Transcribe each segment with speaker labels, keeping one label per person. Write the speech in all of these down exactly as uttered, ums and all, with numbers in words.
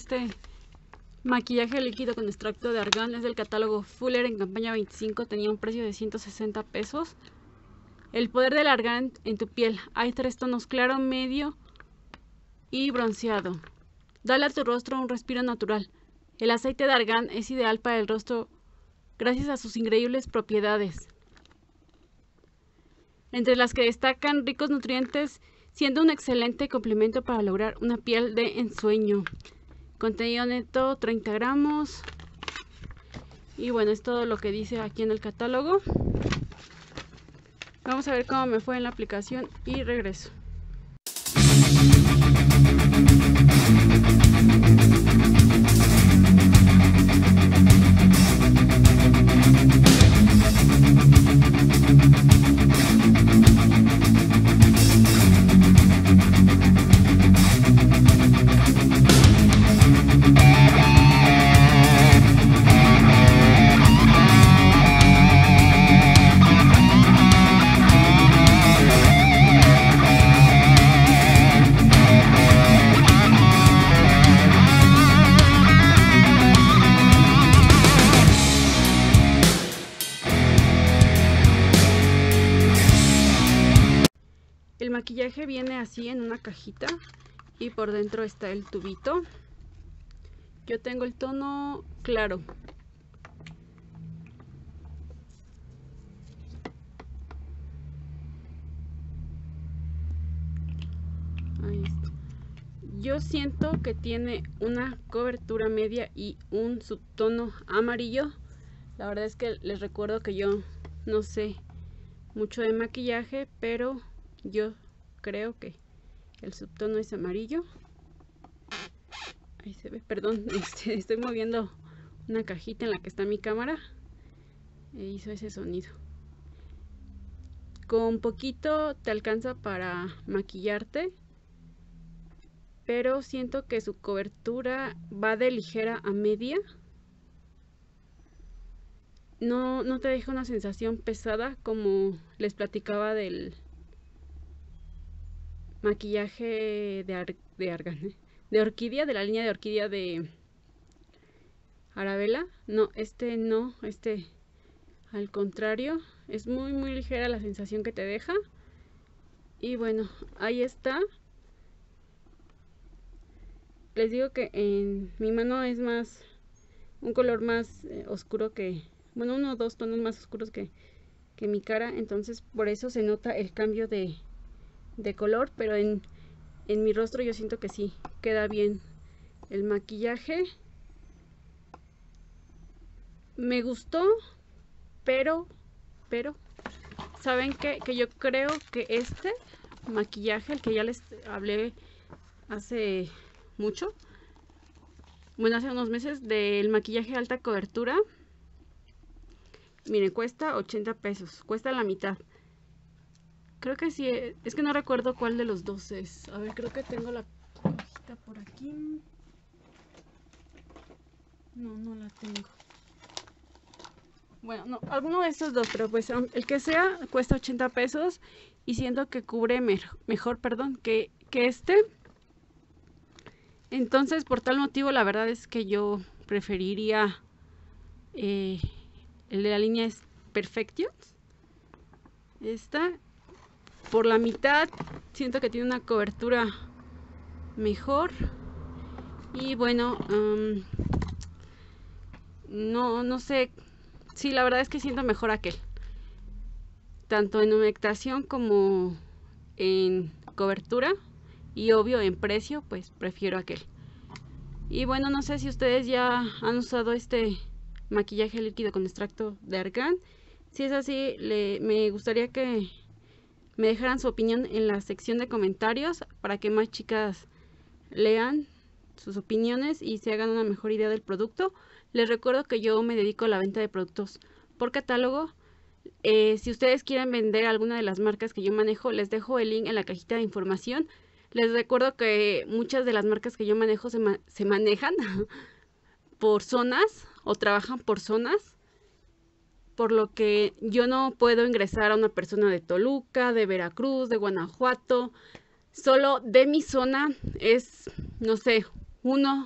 Speaker 1: este maquillaje líquido con extracto de argán. Es del catálogo Fuller en campaña veinticinco. Tenía un precio de ciento sesenta pesos. El poder del argán en tu piel. Hay tres tonos: claro, medio y bronceado. Dale a tu rostro un respiro natural. El aceite de argán es ideal para el rostro gracias a sus increíbles propiedades, entre las que destacan ricos nutrientes, siendo un excelente complemento para lograr una piel de ensueño. Contenido neto treinta gramos. Y bueno, es todo lo que dice aquí en el catálogo. Vamos a ver cómo me fue en la aplicación y regreso. El maquillaje viene así en una cajita y por dentro está el tubito. Yo tengo el tono claro. Ahí está. Yo siento que tiene una cobertura media y un subtono amarillo. La verdad es que les recuerdo que yo no sé mucho de maquillaje, pero yo creo que el subtono es amarillo. Ahí se ve, perdón, este, estoy moviendo una cajita en la que está mi cámara e hizo ese sonido. Con poquito te alcanza para maquillarte, pero siento que su cobertura va de ligera a media. No, no te deja una sensación pesada como les platicaba del maquillaje de, ar de argán, de orquídea, de la línea de orquídea de Arabella. No, este no, este al contrario, es muy muy ligera la sensación que te deja. Y bueno, ahí está. Les digo que en mi mano es más, un color más eh, oscuro que, bueno, uno o dos tonos más oscuros que, que mi cara, entonces por eso se nota el cambio de de color, pero en, en mi rostro yo siento que sí queda bien el maquillaje. Me gustó, pero pero saben qué? Que yo creo que este maquillaje, el que ya les hablé hace mucho, bueno, hace unos meses, del maquillaje alta cobertura, miren, cuesta ochenta pesos, cuesta la mitad. Creo que sí, es que no recuerdo cuál de los dos es. A ver, creo que tengo la cajita por aquí. No, no la tengo. Bueno, no, alguno de estos dos, pero pues el que sea cuesta ochenta pesos y siento que cubre me mejor, perdón, que, que este. Entonces, por tal motivo, la verdad es que yo preferiría eh, el de la línea es Perfections. Esta. Por la mitad siento que tiene una cobertura mejor. Y bueno, um, no, no sé. Sí, la verdad es que siento mejor aquel. Tanto en humectación como en cobertura. Y obvio en precio, pues prefiero aquel. Y bueno, no sé si ustedes ya han usado este maquillaje líquido con extracto de argán. Si es así, le, me gustaría que me dejaran su opinión en la sección de comentarios para que más chicas lean sus opiniones y se hagan una mejor idea del producto. Les recuerdo que yo me dedico a la venta de productos por catálogo. Eh, si ustedes quieren vender alguna de las marcas que yo manejo, les dejo el link en la cajita de información. Les recuerdo que muchas de las marcas que yo manejo se, ma se manejan por zonas o trabajan por zonas. Por lo que yo no puedo ingresar a una persona de Toluca, de Veracruz, de Guanajuato. Solo de mi zona es, no sé, uno,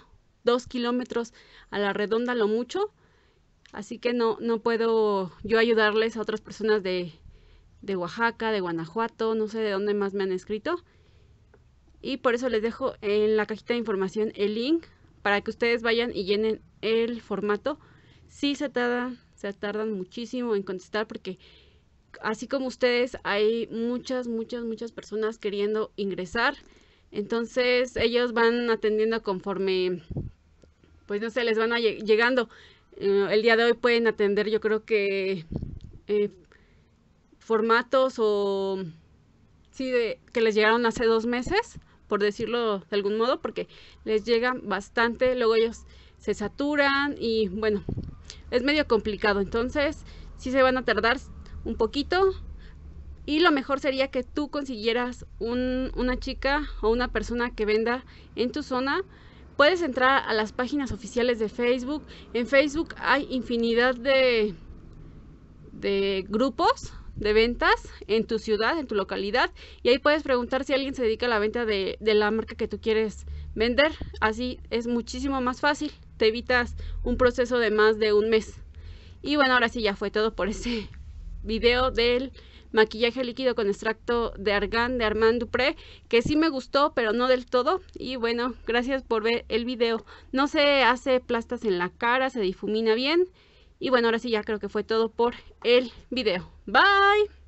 Speaker 1: dos kilómetros a la redonda lo mucho. Así que no, no puedo yo ayudarles a otras personas de, de Oaxaca, de Guanajuato, no sé de dónde más me han escrito. Y por eso les dejo en la cajita de información el link para que ustedes vayan y llenen el formato. Sí se tardan, se tardan muchísimo en contestar porque así como ustedes hay muchas, muchas, muchas personas queriendo ingresar. Entonces ellos van atendiendo conforme, pues no sé, les van a lleg llegando. Eh, el día de hoy pueden atender yo creo que eh, formatos o sí, de, que les llegaron hace dos meses, por decirlo de algún modo, porque les llegan bastante, luego ellos se saturan y bueno, es medio complicado. Entonces sí se van a tardar un poquito y lo mejor sería que tú consiguieras un, una chica o una persona que venda en tu zona. Puedes entrar a las páginas oficiales de Facebook. En Facebook hay infinidad de, de grupos de ventas en tu ciudad, en tu localidad, y ahí puedes preguntar si alguien se dedica a la venta de, de la marca que tú quieres vender. Así es muchísimo más fácil, te evitas un proceso de más de un mes. Y bueno, ahora sí ya fue todo por este video del maquillaje líquido con extracto de argán de Armand Dupré, que sí me gustó pero no del todo. Y bueno, gracias por ver el video. No se hace plastas en la cara, se difumina bien. Y bueno, ahora sí ya creo que fue todo por el video. Bye.